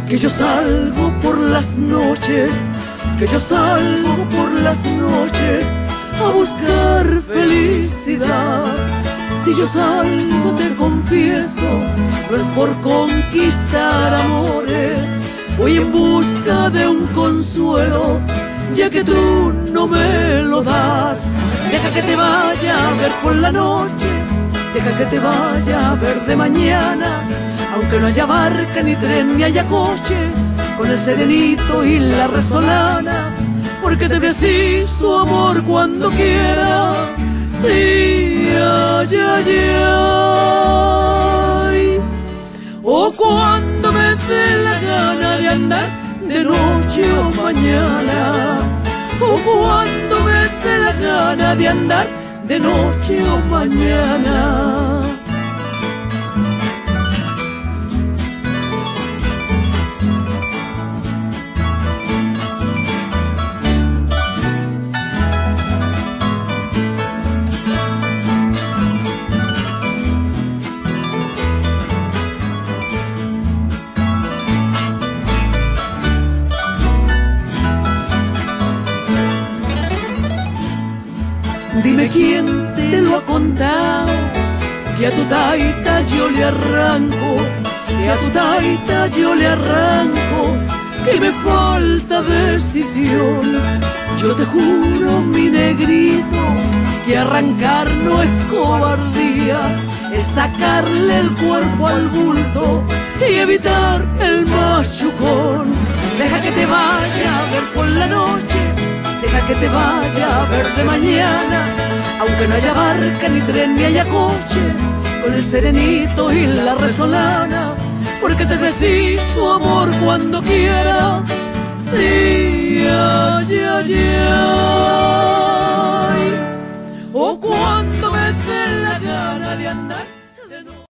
que yo salgo por las noches, que yo salgo por las noches a buscar felicidad. Si yo salgo, te confieso, no es por conquistar amores, voy en busca de un consuelo, ya que tú no me lo das. Deja que te vaya a ver por la noche, deja que te vaya a ver de mañana, aunque no haya barca, ni tren, ni haya coche, con el serenito y la resolana, porque te preciso, amor, cuando quiera. Sí, ay, ay, ay. O cuando me dé la gana de andar de noche o mañana, o cuando me dé la gana de andar de noche o mañana. Dime quién te lo ha contado, que a tu taita yo le arranco, que a tu taita yo le arranco, que me falta decisión. Yo te juro, mi negrito, que arrancar no es cobardía, es sacarle el cuerpo al bulto y evitar el machucón. Deja que te vaya a ver por la noche, deja que te vaya a ver de mañana, aunque no haya barca, ni tren, ni haya coche, con el serenito y la resolana, porque te preciso, amor, cuando quiera. Sí, ay, ay, ay. O cuando me dé la gana de andar